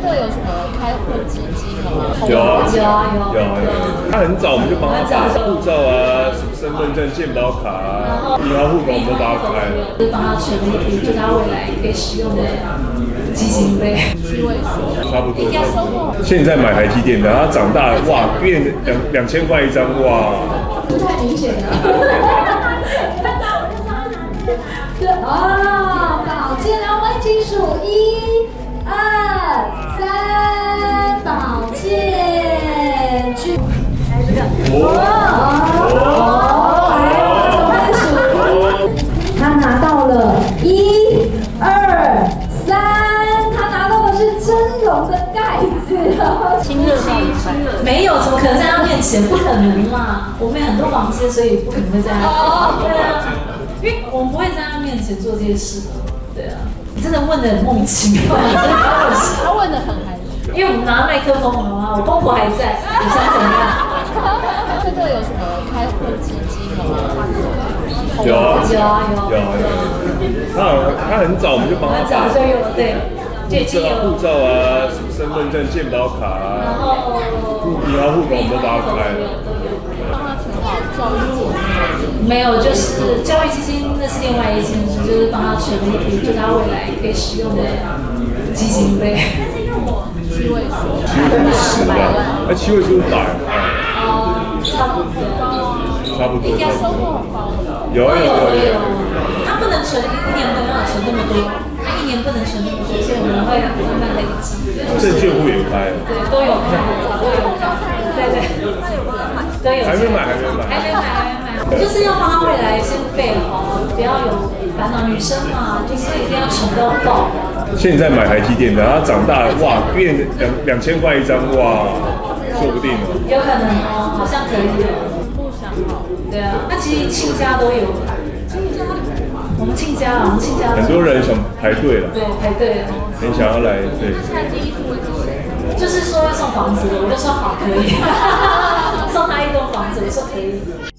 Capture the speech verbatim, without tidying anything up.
这个有什么开户基金吗？ 有啊， 有啊有有啊有啊。他很早我们就帮他把护照啊、身份证、健保卡啊、银行户口我们都帮他开了， 就是帮他存一笔，就是他未来可以使用的基金费。 七位数， 差不多。现在买台积电的，他长大哇，变两两千块一张哇， 太明显了。看到我就知道对哦，保健然后我们计数一、二、三，保健去。来这个。哦，来开始。他拿到了一、二、三，他拿到的是蒸笼的盖子。 亲热到一半， 没有，怎么可能在他面前？不可能嘛！我们有很多房间，所以不可能会在他。对啊，因为我们不会在他面前做这些事。对啊，你真的问的很莫名其妙，你真的开玩笑。 他问的很含蓄， 因为我们拿麦克风好吗？我公婆还在，你想怎么样？ 这个有什么开户基金吗？ 有啊有啊有有啊有啊。他他很早我们就帮他把早就有了，对，就已经有护照啊、身份证、健保卡啊、 然后银行户口我们都帮他开了。 帮他存好教育基金。 没有，就是教育基金，那是另外一件事，就是帮他存一笔，就是他未来可以使用的基金费。 七位数， 七位数十万，那七位数百啊， 哦，差不多， 差不多。 应该收入很高的。 有有有有。 他不能存一年没有办法存那么多，他一年不能存那么多，所以我们会慢慢累积。 证券户也开， 对，都有开，都有开，对对，都有。 还没买，还没买， 还没买，还没买。就是要帮他未来先备好，不要有烦恼。女生嘛，就是一定要穷到爆。 现在买台积电的，他长大哇，变两两千块一张哇，说不定哦。 有可能哦，好像可以哦。 不想好。 对啊，那其实亲家都有。亲家？我们亲家，我们亲家。 很多人想排队了。 对，排队了。 很想要来，对。 现在第一顺位是谁？ 就是说要送房子，我就说好可以，送他一栋房子，我说可以。